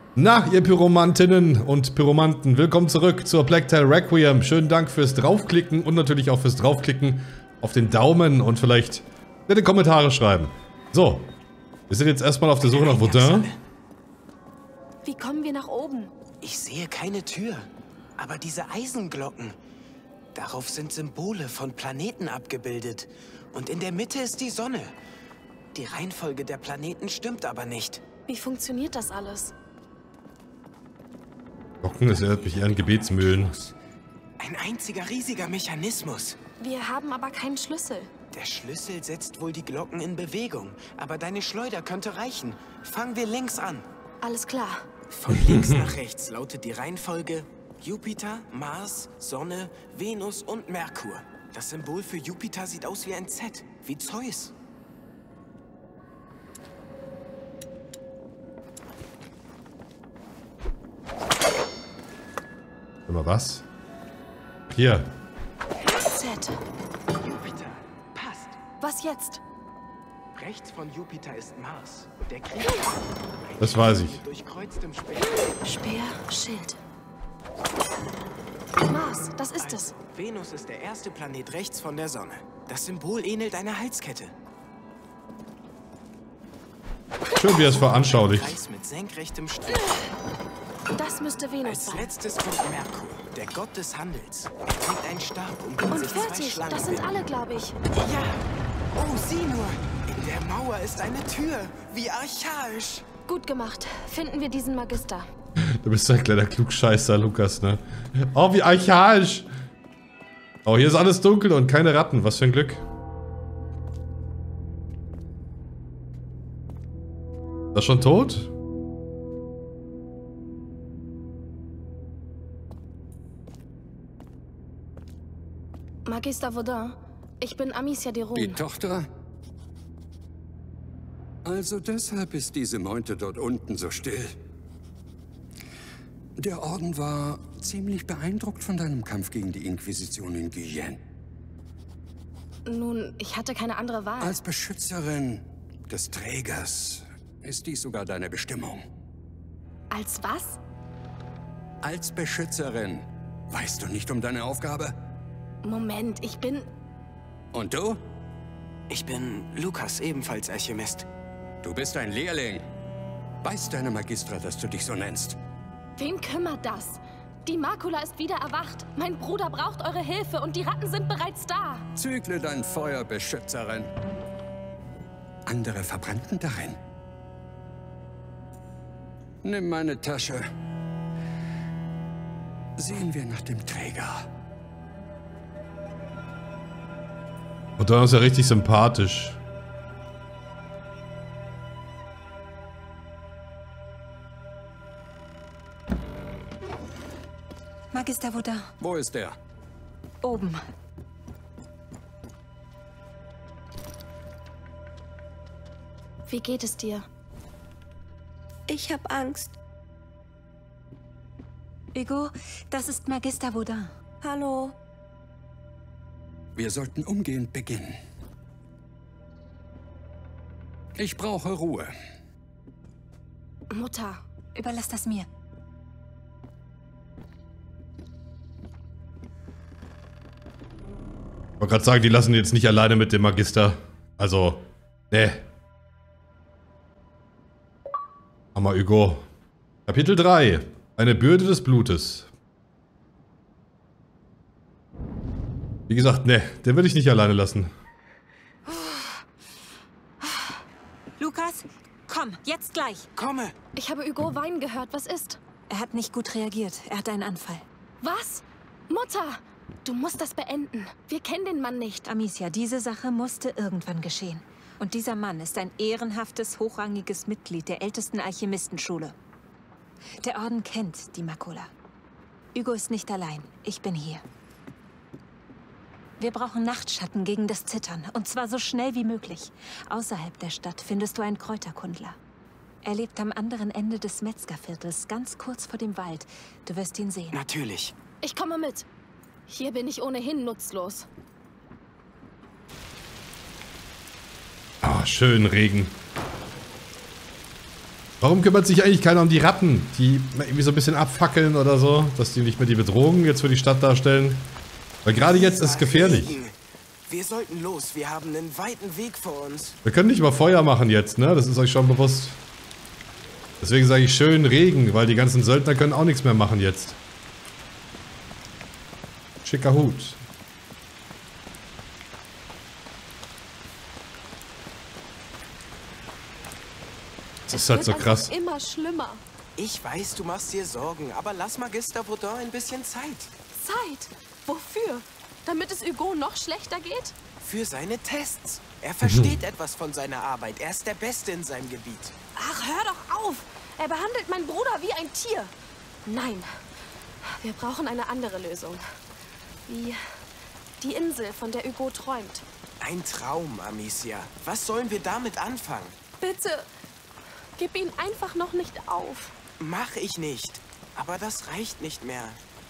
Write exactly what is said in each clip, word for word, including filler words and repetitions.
Na, ihr Pyromantinnen und Pyromanten, willkommen zurück zur Blacktail Requiem. Schönen Dank fürs Draufklicken und natürlich auch fürs Draufklicken auf den Daumen und vielleicht nette Kommentare schreiben. So, wir sind jetzt erstmal auf der Suche nach Vaudin. Wie kommen wir nach oben? Ich sehe keine Tür, aber diese Eisenglocken, darauf sind Symbole von Planeten abgebildet. Und in der Mitte ist die Sonne. Die Reihenfolge der Planeten stimmt aber nicht. Wie funktioniert das alles? Glocken, das erinnert mich eher an Gebetsmühlen. Ein einziger riesiger Mechanismus. Wir haben aber keinen Schlüssel. Der Schlüssel setzt wohl die Glocken in Bewegung, aber deine Schleuder könnte reichen. Fangen wir links an. Alles klar. Von links nach rechts lautet die Reihenfolge Jupiter, Mars, Sonne, Venus und Merkur. Das Symbol für Jupiter sieht aus wie ein Z, wie Zeus. Immer was? Hier. Z. Jupiter, passt. Was jetzt? Rechts von Jupiter ist Mars. Der Krieg. Das weiß ich. Mit durchkreuztem Speer. Speer, Schild. Mars, das ist es. Venus ist der erste Planet rechts von der Sonne. Das Symbol ähnelt einer Halskette. Schön, wie er es veranschaulicht. Kreis mit senkrechtem Strich. Das müsste Venus Als sein. letztes kommt Merkur, der Gott des Handels. Er trägt einen Stab, um den Und sich zwei fertig. Schlangen Das sind binden. alle, glaube ich. Ja. Oh, sieh nur. In der Mauer ist eine Tür. Wie archaisch. Gut gemacht. Finden wir diesen Magister. Du bist ein kleiner Klugscheißer, Lukas, ne? Oh, wie archaisch! Oh, hier ist alles dunkel und keine Ratten. Was für ein Glück. Ist das schon tot? Magister Vaudin, ich bin Amicia de Die Rune. Tochter? Also deshalb ist diese Meute dort unten so still. Der Orden war ziemlich beeindruckt von deinem Kampf gegen die Inquisition in Guyenne. Nun, ich hatte keine andere Wahl. Als Beschützerin des Trägers ist dies sogar deine Bestimmung. Als was? Als Beschützerin. Weißt du nicht um deine Aufgabe? Moment, ich bin... Und du? Ich bin Lukas, ebenfalls Alchemist. Du bist ein Lehrling. Weiß deine Magistra, dass du dich so nennst? Wen kümmert das? Die Makula ist wieder erwacht. Mein Bruder braucht eure Hilfe und die Ratten sind bereits da. Zügle dein Feuer, Beschützerin. Andere verbrannten darin. Nimm meine Tasche. Sehen wir nach dem Träger. Und dann ist er richtig sympathisch. Magister Vaudin. Wo ist er? Oben. Wie geht es dir? Ich hab Angst. Hugo, das ist Magister Vaudin. Hallo. Wir sollten umgehend beginnen. Ich brauche Ruhe. Mutter. Überlass das mir. Ich wollte gerade sagen, die lassen jetzt nicht alleine mit dem Magister. Also, ne. Hammer Hugo. Kapitel drei. Eine Bürde des Blutes. Wie gesagt, ne, den will ich nicht alleine lassen. Lukas, komm, jetzt gleich. Komme! Ich habe Hugo weinen gehört. Was ist? Er hat nicht gut reagiert. Er hatte einen Anfall. Was? Mutter! Du musst das beenden. Wir kennen den Mann nicht. Amicia, diese Sache musste irgendwann geschehen. Und dieser Mann ist ein ehrenhaftes, hochrangiges Mitglied der ältesten Alchemistenschule. Der Orden kennt die Makula. Hugo ist nicht allein. Ich bin hier. Wir brauchen Nachtschatten gegen das Zittern. Und zwar so schnell wie möglich. Außerhalb der Stadt findest du einen Kräuterkundler. Er lebt am anderen Ende des Metzgerviertels, ganz kurz vor dem Wald. Du wirst ihn sehen. Natürlich. Ich komme mit. Hier bin ich ohnehin nutzlos. Ah, schön Regen. Warum kümmert sich eigentlich keiner um die Ratten, die irgendwie so ein bisschen abfackeln oder so, dass die nicht mehr die Bedrohung jetzt für die Stadt darstellen? Weil gerade jetzt ist es gefährlich. Wir sollten los, wir haben einen weiten Weg vor uns. Wir können nicht mal Feuer machen jetzt, ne? Das ist euch schon bewusst. Deswegen sage ich schön Regen, weil die ganzen Söldner können auch nichts mehr machen jetzt. Schicker Hut. Das ist halt so krass. Immer schlimmer. Ich weiß, du machst dir Sorgen, aber lass Magister Baudin ein bisschen Zeit. Zeit? Wofür? Damit es Hugo noch schlechter geht? Für seine Tests. Er versteht etwas von seiner Arbeit. Er ist der Beste in seinem Gebiet. Ach, hör doch auf! Er behandelt meinen Bruder wie ein Tier. Nein, wir brauchen eine andere Lösung. Wie die Insel, von der Hugo träumt. Ein Traum, Amicia. Was sollen wir damit anfangen? Bitte, gib ihn einfach noch nicht auf. Mach ich nicht. Aber das reicht nicht mehr.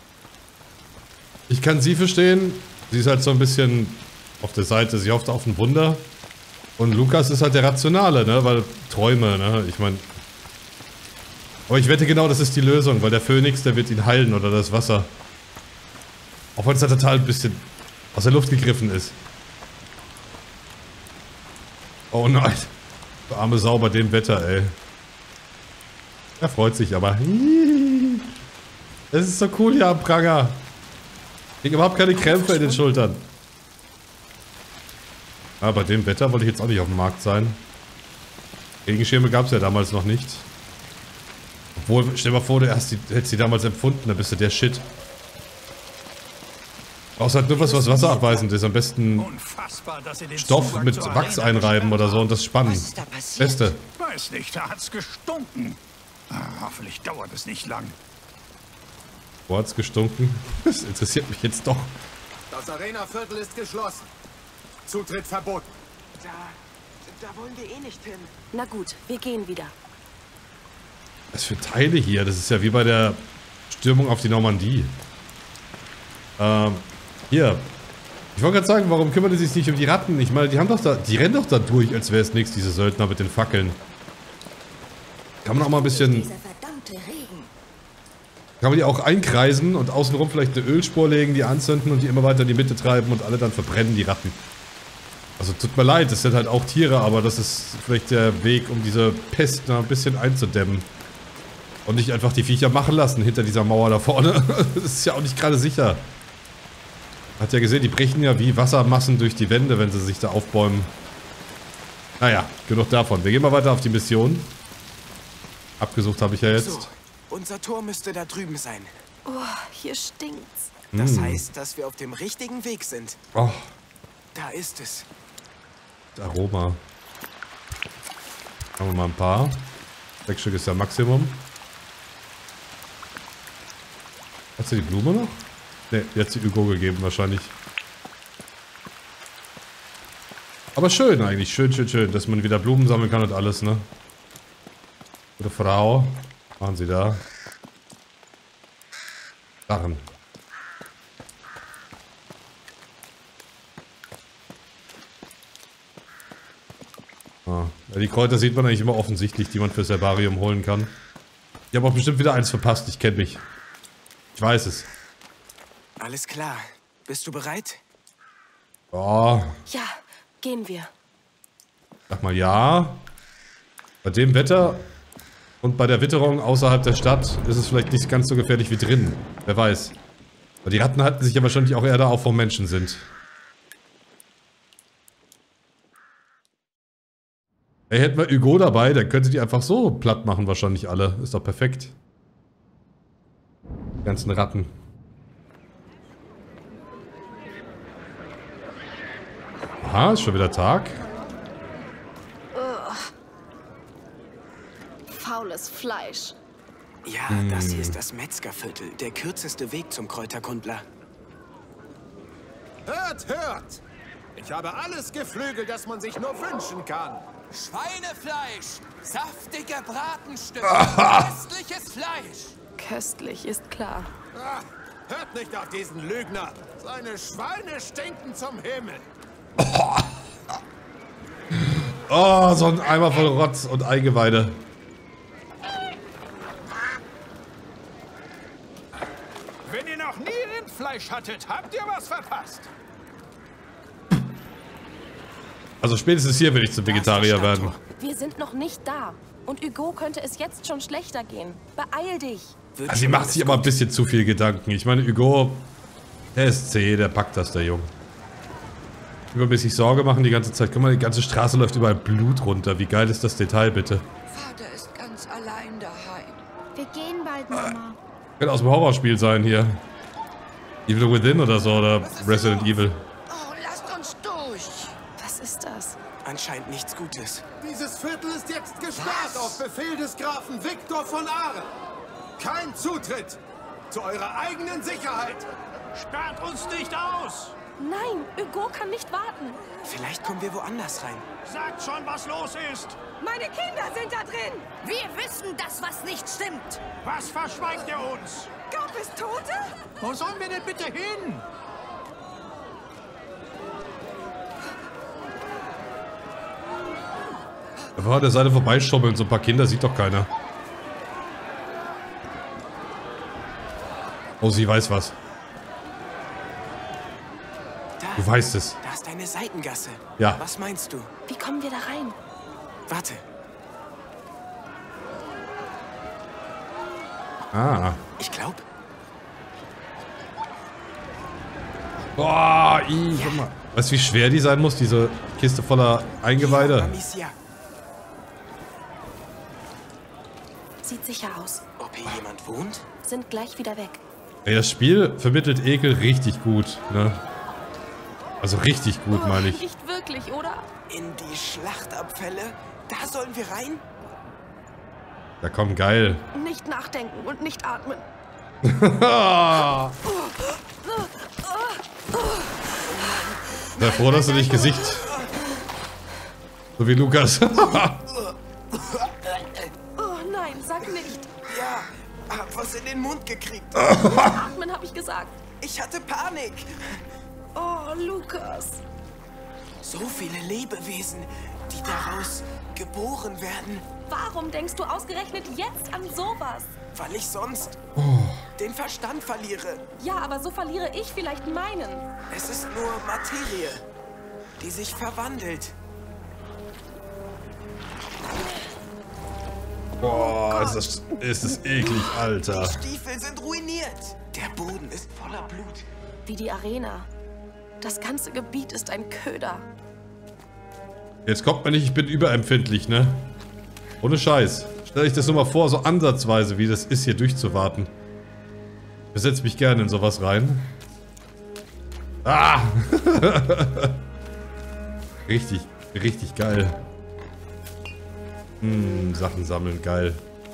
Ich kann sie verstehen. Sie ist halt so ein bisschen auf der Seite. Sie hofft auf ein Wunder. Und Lukas ist halt der Rationale, ne? Weil Träume, ne? Ich meine... Aber ich wette genau, das ist die Lösung, weil der Phönix, der wird ihn heilen oder das Wasser. Auch wenn es da total ein bisschen aus der Luft gegriffen ist. Oh nein. Der arme Sau bei dem Wetter, ey. Er freut sich aber. Es ist so cool hier am Pranger. Ich krieg überhaupt keine Krämpfe in den Schultern. Aber bei dem Wetter wollte ich jetzt auch nicht auf dem Markt sein. Regenschirme gab es ja damals noch nicht. Obwohl, stell dir mal vor, du hast die, hättest die damals empfunden, dann bist du der Shit. Brauchst halt nur was, was wasserabweisend ist. Am besten Stoff mit Wachs einreiben oder so und das spannen. Beste. Weiß nicht, da hat's gestunken. Ah, hoffentlich dauert es nicht lang. Wo hat's gestunken? Das interessiert mich jetzt doch. Das Arena-Viertel ist geschlossen. Zutritt verboten. Da, da wollen wir eh nicht hin. Na gut, wir gehen wieder. Was für Teile hier? Das ist ja wie bei der Stürmung auf die Normandie. Ähm, hier. Ich wollte gerade sagen, warum kümmern die sich nicht um die Ratten? Ich meine, die haben doch da, die rennen doch da durch, als wäre es nichts, diese Söldner mit den Fackeln. Kann man auch mal ein bisschen... Kann man die auch einkreisen und außenrum vielleicht eine Ölspur legen, die anzünden und die immer weiter in die Mitte treiben und alle dann verbrennen, die Ratten. Also tut mir leid, das sind halt auch Tiere, aber das ist vielleicht der Weg, um diese Pest noch ein bisschen einzudämmen. Und nicht einfach die Viecher machen lassen hinter dieser Mauer da vorne. Das ist ja auch nicht gerade sicher. Hat ja gesehen, die brechen ja wie Wassermassen durch die Wände, wenn sie sich da aufbäumen. Naja, genug davon. Wir gehen mal weiter auf die Mission. Abgesucht habe ich ja jetzt. So, unser Tor müsste da drüben sein. Oh, hier stinkt's. Das Hm. heißt, dass wir auf dem richtigen Weg sind. Oh, Da ist es. das Aroma. Haben wir mal ein paar. Sechs Stück ist ja Maximum. Hast du die Blume noch? Ne, die hat sie Hugo gegeben wahrscheinlich. Aber schön eigentlich. Schön, schön, schön, dass man wieder Blumen sammeln kann und alles, ne? Gute Frau. Was machen Sie da? Sachen. Ah, ja, die Kräuter sieht man eigentlich immer offensichtlich, die man fürs Herbarium holen kann. Ich habe auch bestimmt wieder eins verpasst. Ich kenne mich. Ich weiß es. Alles klar. Bist du bereit? Oh, Ja, gehen wir. sag mal ja. Bei dem Wetter und bei der Witterung außerhalb der Stadt ist es vielleicht nicht ganz so gefährlich wie drin. Wer weiß. Aber die Ratten halten sich ja wahrscheinlich auch eher da auf, wo Menschen sind. Ey, hätten wir Hugo dabei, dann könnte die einfach so platt machen wahrscheinlich alle. Ist doch perfekt. Die ganzen Ratten. Aha, ist schon wieder Tag. Faules Fleisch. Ja, das hier ist das Metzgerviertel. Der kürzeste Weg zum Kräuterkundler. Hört, hört! Ich habe alles Geflügel, das man sich nur wünschen kann. Schweinefleisch! Saftige Bratenstücke! Köstliches Fleisch! Köstlich, ist klar. Ah, hört nicht auf diesen Lügner! Seine Schweine stinken zum Himmel! Oh, so ein Eimer voll Rotz und Eingeweide. Wenn ihr noch nie Rindfleisch hattet, habt ihr was verpasst. Also spätestens hier will ich zum Vegetarier werden. Wir sind noch nicht da. Und Hugo könnte es jetzt schon schlechter gehen. Beeil dich. Also sie macht sich aber ein bisschen zu viel Gedanken. Ich meine, Hugo, der ist zäh, der packt das, der Junge. Über ein bisschen Sorge machen die ganze Zeit. Guck mal, die ganze Straße läuft überall Blut runter. Wie geil ist das Detail, bitte? Vater ist ganz allein daheim. Wir gehen bald, Mama. Könnte aus dem Horrorspiel sein hier. Evil Within oder so, oder Resident Evil. Oh, lasst uns durch. Was ist das? Anscheinend nichts Gutes. Dieses Viertel ist jetzt gesperrt auf Befehl des Grafen Viktor von Ahren. Kein Zutritt. Zu eurer eigenen Sicherheit. Sperrt uns nicht aus. Nein, Hugo kann nicht warten. Vielleicht kommen wir woanders rein. Sagt schon, was los ist. Meine Kinder sind da drin. Wir wissen, dass was nicht stimmt. Was verschweigt ihr uns? Gab es Tote? Wo sollen wir denn bitte hin? Einfach an der Seite vorbeistoppeln, so ein paar Kinder sieht doch keiner. Oh, sie weiß was. Da, Du weißt es. da ist eine Seitengasse. Ja. Was meinst du? Wie kommen wir da rein? Warte. Ah. Ich glaube. Boah, ih, guck mal. Weißt du, wie schwer die sein muss, diese Kiste voller Eingeweide? Amicia. Sieht sicher aus. Ob hier jemand wohnt? Sind gleich wieder weg. Ey, das Spiel vermittelt Ekel richtig gut, ne? Also richtig gut, meine ich. Nicht wirklich, oder? In die Schlachtabfälle? Da sollen wir rein? Ja, komm, geil. Nicht nachdenken und nicht atmen. Sei froh, dass du nicht Gesicht. So wie Lukas. Oh nein, sag nicht. Ja, hab was in den Mund gekriegt. Atmen, hab ich gesagt. Ich hatte Panik. Oh, Lukas. So viele Lebewesen, die daraus geboren werden, Warum denkst du ausgerechnet jetzt an sowas? weil ich sonst den Verstand verliere. Ja, aber so verliere ich vielleicht meinen. Es ist nur Materie, die sich verwandelt. Boah, ist das, ist das eklig, Alter. Die Stiefel sind ruiniert. Der Boden ist voller Blut. Wie die Arena. Das ganze Gebiet ist ein Köder. Jetzt kommt man nicht, ich bin überempfindlich, ne? Ohne Scheiß. Stell dich das nur mal vor, so ansatzweise, wie das ist, hier durchzuwarten. Ich besetze mich gerne in sowas rein. Ah! Richtig, richtig geil. Hm, Sachen sammeln, geil.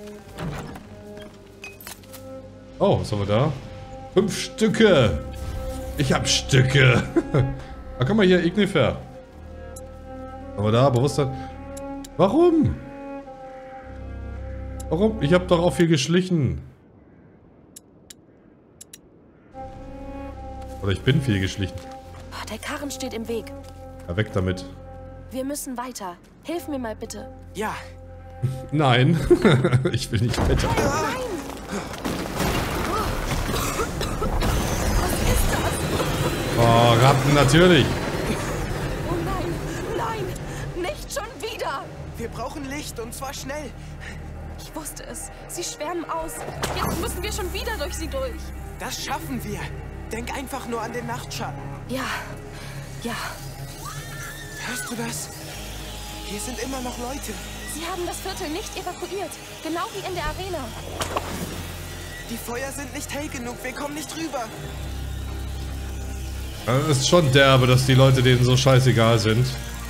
Oh, was haben wir da? Fünf Stücke! Ich hab Stücke! Ah, guck mal hier, Ignifer. Aber da, Bewusstsein. Warum? Warum? Ich hab doch auch viel geschlichen. Oder ich bin viel geschlichen. Der Karren steht im Weg. Ja, weg damit. Wir müssen weiter. Hilf mir mal bitte. Ja, Nein. Ich will nicht weiter. Oh, Ratten, natürlich. Oh nein, nein, nicht schon wieder. wir brauchen Licht und zwar schnell. Ich wusste es. Sie schwärmen aus. Jetzt müssen wir schon wieder durch sie durch. Das schaffen wir. Denk einfach nur an den Nachtschatten. Ja, ja. Hörst du das? Hier sind immer noch Leute. Sie haben das Viertel nicht evakuiert. Genau wie in der Arena. Die Feuer sind nicht hell genug. Wir kommen nicht rüber. Es ist schon derbe, dass die Leute denen so scheißegal sind.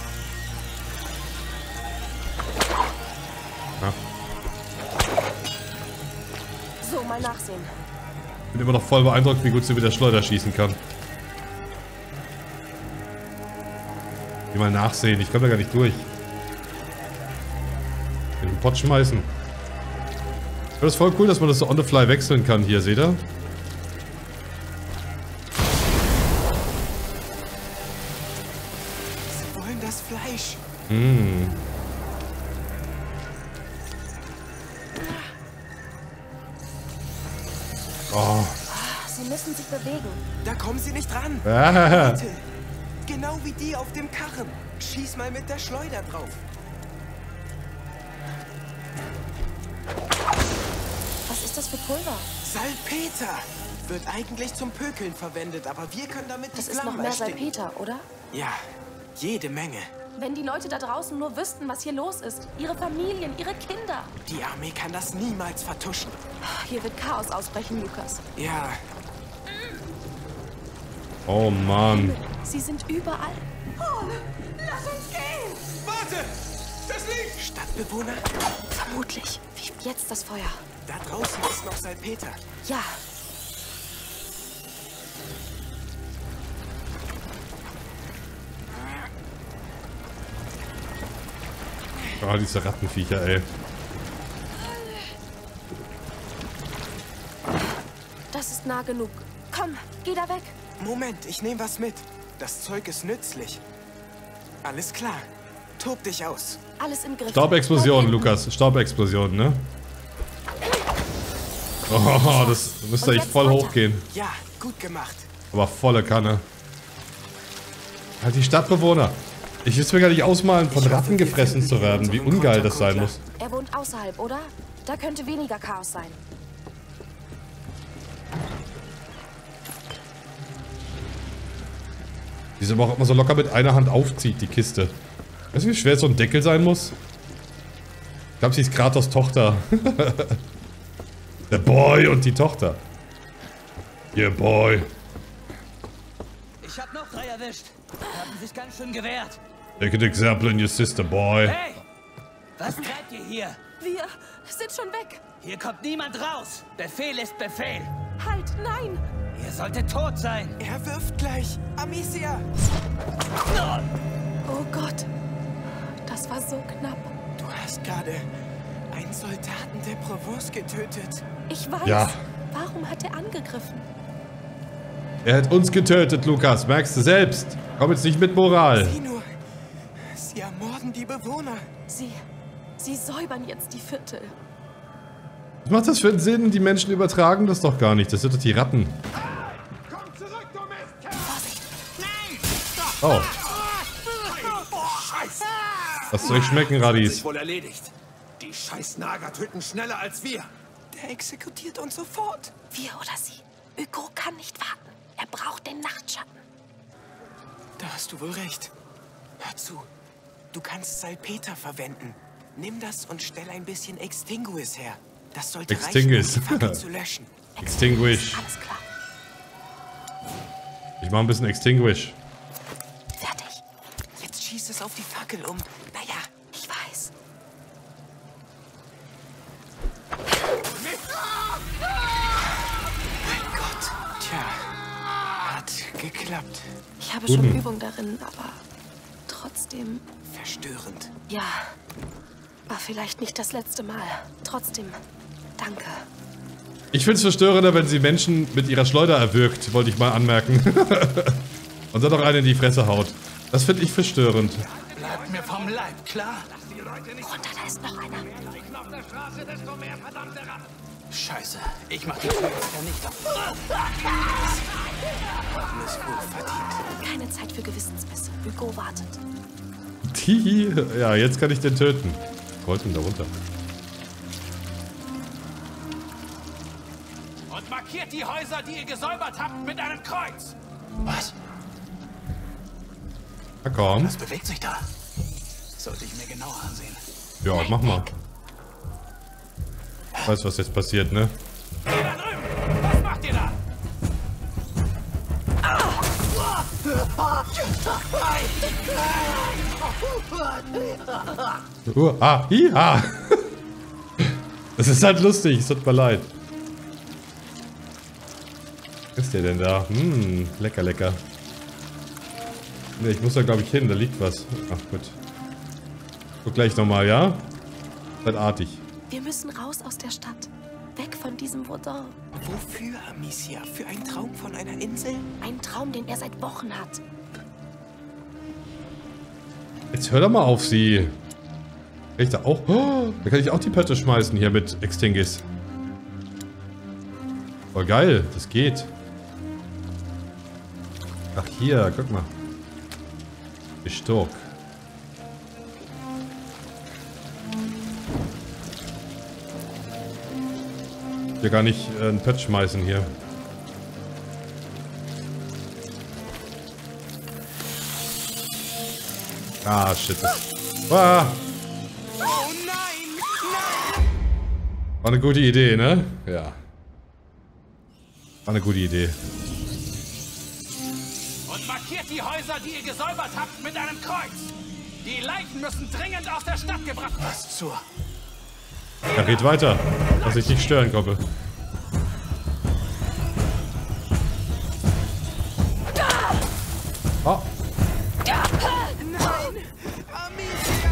Ja. So, mal nachsehen. Bin immer noch voll beeindruckt, wie gut sie mit der Schleuder schießen kann. Geh mal nachsehen, ich komme da gar nicht durch. In den Pott schmeißen. Das ist voll cool, dass man das so on the fly wechseln kann hier, seht ihr? Sie wollen das Fleisch. Mm. Oh. Sie müssen sich bewegen. Da kommen sie nicht ran. Ah. Bitte. Genau wie die auf dem Karren. Schieß mal mit der Schleuder drauf. Was ist das für Pulver? Salpeter. Wird eigentlich zum Pökeln verwendet, aber wir können damit die Das ist noch Flammen mehr ersticken. Salpeter, oder? Ja, jede Menge. Wenn die Leute da draußen nur wüssten, was hier los ist. Ihre Familien, ihre Kinder. Die Armee kann das niemals vertuschen. Hier wird Chaos ausbrechen, Lukas. Ja, Oh Mann. Sie sind überall. Oh, lass uns gehen! Warte! Das Licht! Stadtbewohner, Vermutlich. Wie jetzt das Feuer. da draußen ist noch Salpeter. Ja. Ah, diese Rattenviecher, ey. Das ist nah genug. Komm, geh da weg. Moment, ich nehme was mit. Das Zeug ist nützlich. Alles klar. Tob dich aus. Alles im Griff. Staubexplosion, Lukas. Staubexplosion, ne? Oh, das müsste echt voll hochgehen. Ja, gut gemacht. Aber volle Kanne. Halt die Stadtbewohner. Ich will es mir gar nicht ausmalen, von Ratten gefressen zu werden. Wie ungeil das sein muss. Er wohnt außerhalb, oder? Da könnte weniger Chaos sein. Die ist aber auch immer so locker mit einer Hand aufzieht, die Kiste. Weißt du, wie schwer so ein Deckel sein muss? Ich glaube, sie ist Kratos Tochter. Der Boy und die Tochter. Yeah, Boy. Ich hab noch drei erwischt. Haben sich ganz schön gewehrt. Take an example in your sister, boy. Hey! Was treibt ihr hier? Wir sind schon weg. Hier kommt niemand raus. Befehl ist Befehl. Halt, nein. Ihr solltet tot sein. Er wirft gleich. Amicia! Oh Gott. Das war so knapp. Du hast gerade einen Soldaten der Provence getötet. Ich weiß. Ja. Warum hat er angegriffen? Er hat uns getötet, Lukas. Merkst du selbst. Komm jetzt nicht mit Moral. Sieh nur. Sie ermorden die Bewohner. Sie. Sie säubern jetzt die Viertel. Was macht das für einen Sinn? Die Menschen übertragen das doch gar nicht. Das sind doch die Ratten. Komm zurück, du Mistkerl! Vorsicht. Oh. Scheiße! Was soll ich schmecken, Radis? Ist wohl erledigt. Die scheiß Nager töten schneller als wir. Der exekutiert uns sofort. Wir oder sie. Hugo kann nicht warten. Er braucht den Nachtschatten. Da hast du wohl recht. Hör zu. Du kannst Salpeter verwenden. Nimm das und stell ein bisschen Extinguis her. Das sollte Extinguis. reichen, um die Fackel zu löschen. Extinguish. Alles klar. Ich mach ein bisschen Extinguish. Fertig. Jetzt schieß es auf die Fackel um. Naja, Ich weiß. mein Gott. Tja, hat geklappt. Ich habe Guten. schon Übung darin, aber trotzdem. Verstörend. Ja. War vielleicht nicht das letzte Mal. Trotzdem. Danke. Ich find's verstörender, wenn sie Menschen mit ihrer Schleuder erwürgt, wollte ich mal anmerken. Und dann noch eine in die Fresse haut. Das finde ich verstörend. Bleibt mir vom Leib, klar? Runter, da ist noch einer. Scheiße, ich mach die Tür jetzt ja nicht auf. Haben es wohl verdient. Keine Zeit für Gewissensbisse. Hugo wartet. Tihi. Ja, jetzt kann ich den töten. Rollt ihn da runter. Und markiert die Häuser, die ihr gesäubert habt, mit einem Kreuz. Was? Na komm. Was bewegt sich da? Sollte ich mir genauer ansehen. Ja, mach mal. Weißt du, was jetzt passiert, ne? Ihr da drüben! Was macht ihr da? Uh, ah, ja. Das ist halt lustig, es tut mir leid. Was ist der denn da? Hm, lecker, lecker. Ne, ich muss da glaube ich hin, da liegt was. Ach gut. Guck gleich nochmal, ja? Seid artig. Wir müssen raus aus der Stadt. Weg von diesem Vaudin. Wofür, Amicia? Für einen Traum von einer Insel? Ein Traum, den er seit Wochen hat. Jetzt hör doch mal auf sie. Kann ich da auch? Oh, da kann ich auch die Pötte schmeißen hier mit Extinguis. Voll geil, das geht. Ach hier, guck mal. Die Stock. Ich will gar nicht äh, ein Pad schmeißen hier. Ah, shit. Ah. Oh nein! Nein! War eine gute Idee, ne? Ja. War eine gute Idee. Und markiert die Häuser, die ihr gesäubert habt, mit einem Kreuz. Die Leichen müssen dringend aus der Stadt gebracht werden. Was zur... Er red weiter, dass ich nicht stören konnte. Oh. Nein! Amicia!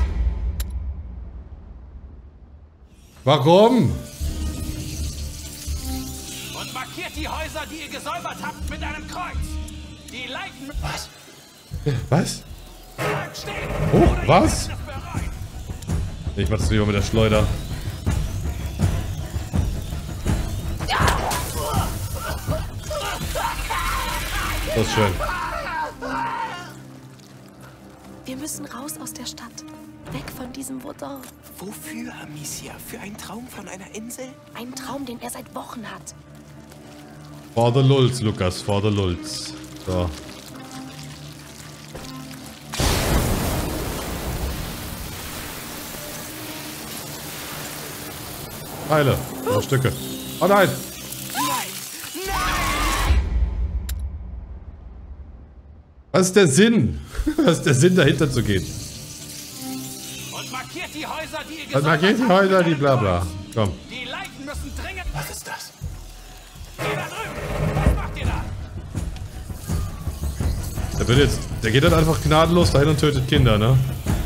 Warum? Und markiert die Häuser, die ihr gesäubert habt, mit einem Kreuz. Die Leichen... Was? Was? Bleibt stehen! Oh, was? Ich mach das lieber mit der Schleuder. Das ist schön. Wir müssen raus aus der Stadt. Weg von diesem Vaudin. Wofür, Amicia? Für einen Traum von einer Insel? Ein Traum, den er seit Wochen hat. For the Lulz, Lukas, for the Lulz. So. Teile. Oh. Stücke. Oh nein! Was ist der Sinn? Was ist der Sinn, dahinter zu gehen? Und markiert die Häuser, die ihr Und markiert die Häuser, die bla bla. Komm. Die Leichen müssen dringend... Was ist das? Geh da drüben! Was macht ihr da? Der wird jetzt... Der geht dann einfach gnadenlos dahin und tötet Kinder, ne?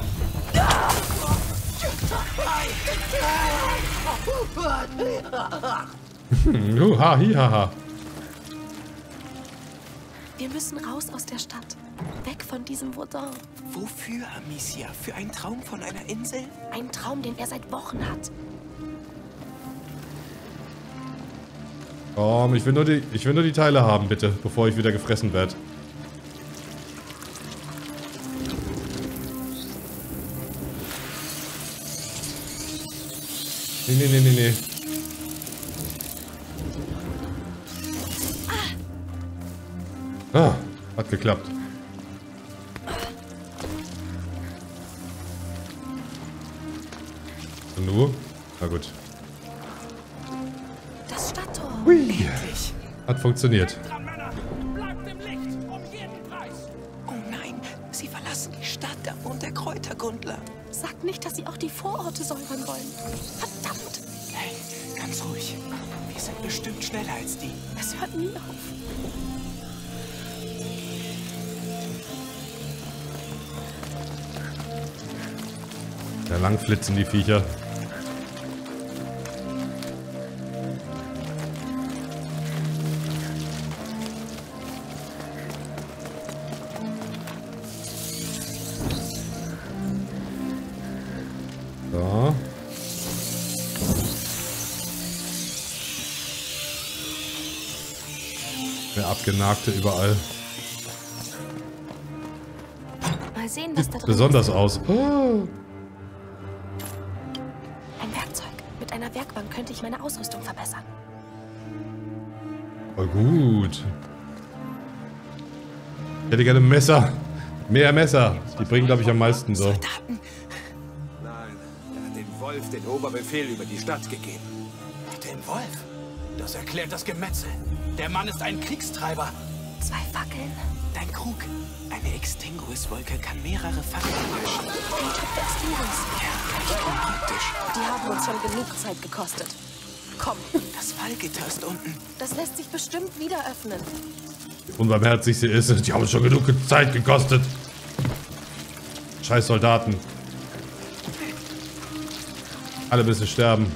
Huha, hihaha. Wir müssen raus aus der Stadt. Weg von diesem Vaudin. Wofür, Amicia? Für einen Traum von einer Insel? Ein Traum, den er seit Wochen hat. Komm, ich will nur die, ich will nur die Teile haben, bitte, bevor ich wieder gefressen werde. Nee, nee, nee, nee, nee. Ah, hat geklappt. Und nur? Na gut. Das Stadttor. Hui. Hat funktioniert. Bleibt im Licht, um jeden Preis. Oh nein, sie verlassen die Stadt, da wohnt der Kräuterkundler. Sagt nicht, dass sie auch die Vororte säubern wollen. Verdammt! Hey, ganz ruhig. Wir sind bestimmt schneller als die. Es hört nie auf. Ja, lang flitzen die Viecher. So. Der Abgenagte überall. Mal sehen, was da drin Besonders ist. aus. Oh. Ein Werkzeug. Mit einer Werkbank könnte ich meine Ausrüstung verbessern. Oh, gut. Ich hätte gerne Messer. Mehr Messer. Die bringen, glaube ich, am meisten so. Soldaten. Nein, er hat dem Wolf den Oberbefehl über die Stadt gegeben. Dem Wolf? Das erklärt das Gemetzel. Der Mann ist ein Kriegstreiber. Zwei Fackeln. Dein Krug. Eine Extinguiswolke kann mehrere Fackeln löschen. Ein Typ der Extinguis. Ja, praktisch. Die haben uns schon genug Zeit gekostet. Komm, Das Fallgitter ist unten. das lässt sich bestimmt wieder öffnen. Unbarmherzig sie ist. Die haben schon genug Zeit gekostet. Scheiß Soldaten. Alle müssen sterben.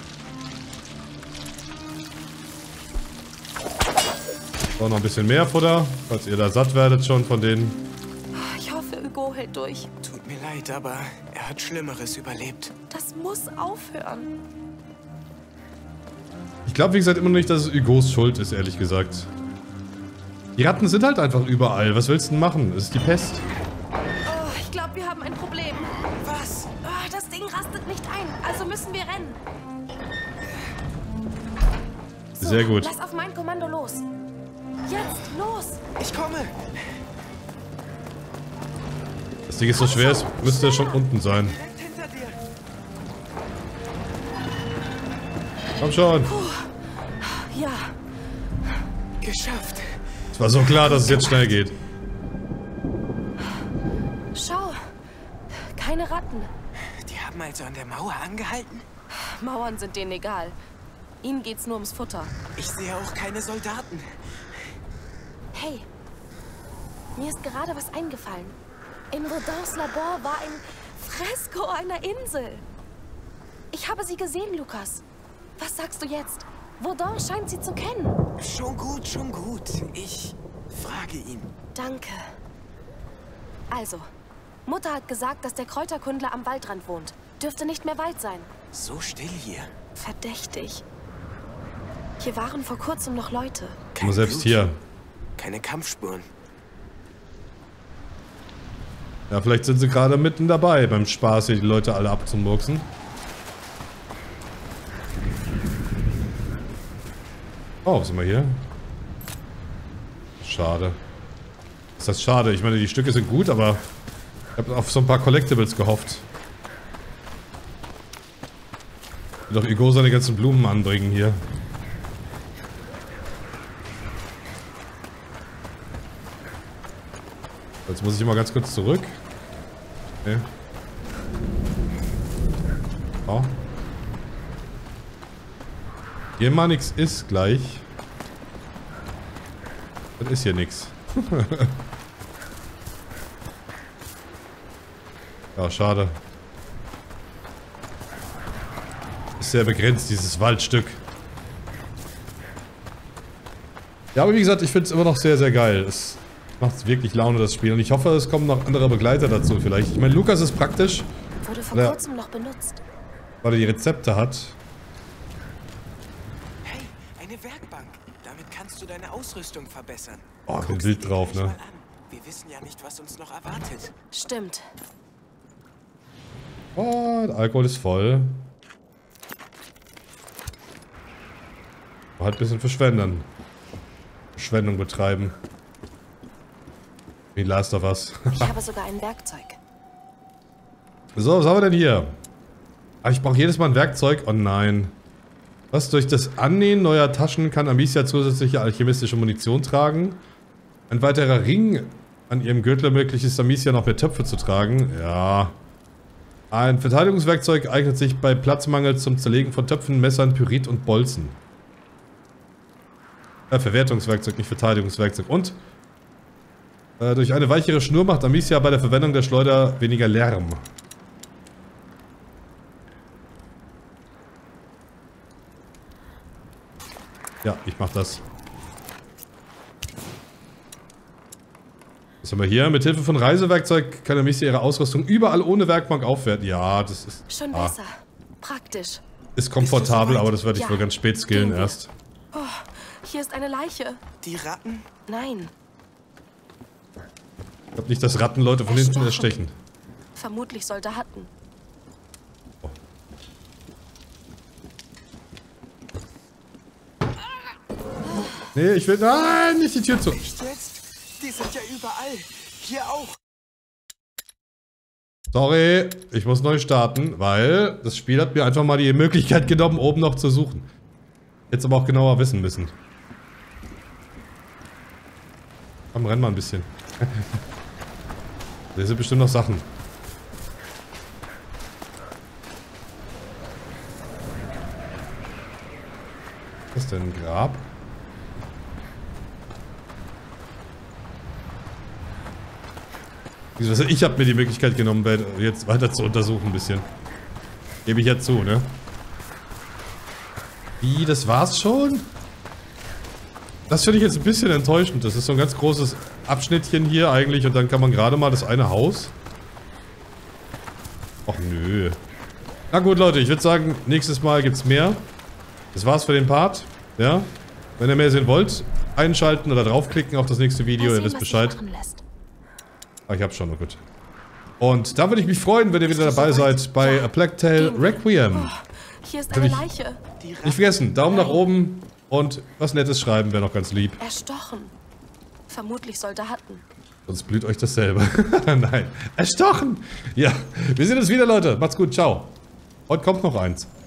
So, noch ein bisschen mehr Futter, falls ihr da satt werdet schon von denen. Ich hoffe, Hugo hält durch. Tut mir leid, aber er hat Schlimmeres überlebt. Das muss aufhören. Ich glaube, wie gesagt, immer noch nicht, dass es Hugos Schuld ist, ehrlich gesagt. Die Ratten sind halt einfach überall. Was willst du denn machen? Das ist die Pest. Oh, ich glaube, wir haben ein Problem. Was? Oh, das Ding rastet nicht ein, also müssen wir rennen. So, sehr gut. Lass auf mein Kommando los. Jetzt, los! Ich komme! Das Ding ist so schwer, es müsste schon unten sein. Direkt hinter dir. Komm schon. Puh. Ja. Geschafft. Es war so klar, dass es jetzt schnell geht. Schau. Keine Ratten. Die haben also an der Mauer angehalten? Mauern sind denen egal. Ihnen geht's nur ums Futter. Ich sehe auch keine Soldaten. Hey, mir ist gerade was eingefallen. In Vaudins Labor war ein Fresko einer Insel. Ich habe sie gesehen, Lukas. Was sagst du jetzt? Vaudin scheint sie zu kennen. Schon gut, schon gut. Ich frage ihn. Danke. Also, Mutter hat gesagt, dass der Kräuterkundler am Waldrand wohnt. Dürfte nicht mehr Wald sein. So still hier. Verdächtig. Hier waren vor kurzem noch Leute. Nur selbst hier. Keine Kampfspuren. Ja, vielleicht sind sie gerade mitten dabei beim Spaß, hier die Leute alle abzumurksen. Oh, was sind wir hier? Schade. Ist das schade? Ich meine, die Stücke sind gut, aber ich habe auf so ein paar Collectibles gehofft. Ich will doch Hugo seine ganzen Blumen anbringen hier. Jetzt muss ich mal ganz kurz zurück. Okay. Oh. Hier mal nichts ist gleich. Dann ist hier nichts. Ja, schade. Ist sehr begrenzt, dieses Waldstück. Ja, aber wie gesagt, ich finde es immer noch sehr, sehr geil. Es macht wirklich Laune, das Spiel. Und ich hoffe, es kommen noch andere Begleiter dazu vielleicht. Ich meine, Lukas ist praktisch. Wurde vor kurzem noch benutzt. Weil er die Rezepte hat. Hey, eine Werkbank. Damit kannst du deine Ausrüstung verbessern. Oh, ich bin wild drauf, ne? Wir wissen ja nicht, was uns noch erwartet. Stimmt. Oh, der Alkohol ist voll. Halt ein bisschen verschwenden. Verschwendung betreiben. Wie Last of Us. Ich habe sogar ein Werkzeug. So, was haben wir denn hier? Ah, ich brauche jedes Mal ein Werkzeug. Oh nein. Was? Durch das Annähen neuer Taschen kann Amicia zusätzliche alchemistische Munition tragen. Ein weiterer Ring an ihrem Gürtel ermöglicht es Amicia noch mehr Töpfe zu tragen. Ja. Ein Verteidigungswerkzeug eignet sich bei Platzmangel zum Zerlegen von Töpfen, Messern, Pyrit und Bolzen. Äh, Verwertungswerkzeug, nicht Verteidigungswerkzeug. Und äh, durch eine weichere Schnur macht Amicia bei der Verwendung der Schleuder weniger Lärm. Ja, ich mach das. Was haben wir hier? Mit Hilfe von Reisewerkzeug kann Amicia ihre Ausrüstung überall ohne Werkbank aufwerten. Ja, das ist... Schon ah, besser. Praktisch. ist komfortabel, so aber das werde ich Ja. wohl ganz spät skillen Gehen wir. erst. Oh, hier ist eine Leiche. Die Ratten? Nein, Ich glaube nicht, dass Ratten Leute von hinten Erstochen. erstechen. vermutlich Soldaten. Nee, ich will... Nein, nicht die Tür zu. Echt jetzt? Die sind ja überall. Hier auch. Sorry, ich muss neu starten, weil das Spiel hat mir einfach mal die Möglichkeit genommen, oben noch zu suchen. Jetzt aber auch genauer wissen müssen. Komm, renn mal ein bisschen. Hier sind bestimmt noch Sachen. Was ist denn ein Grab? Ich habe mir die Möglichkeit genommen, jetzt weiter zu untersuchen ein bisschen. Gebe ich ja zu, ne? Wie, das war's schon? Das finde ich jetzt ein bisschen enttäuschend. Das ist so ein ganz großes Abschnittchen hier eigentlich und dann kann man gerade mal das eine Haus. Och nö. Na gut, Leute, ich würde sagen, nächstes Mal gibt's mehr. Das war's für den Part. Ja? Wenn ihr mehr sehen wollt, einschalten oder draufklicken auf das nächste Video, Mal ihr sehen, wisst was sich Bescheid. machen lässt. Ah, ich hab's schon, oh gut. Und da würde ich mich freuen, wenn ihr wieder dabei seid bei A Plague Tale Requiem. Oh, hier ist eine Natürlich Leiche. nicht vergessen, Daumen nach oben und was Nettes schreiben wäre noch ganz lieb. Erstochen. Vermutlich Soldaten. Sonst blüht euch das selber. Nein. Erstochen! Ja, wir sehen uns wieder, Leute. Macht's gut. Ciao. Heute kommt noch eins.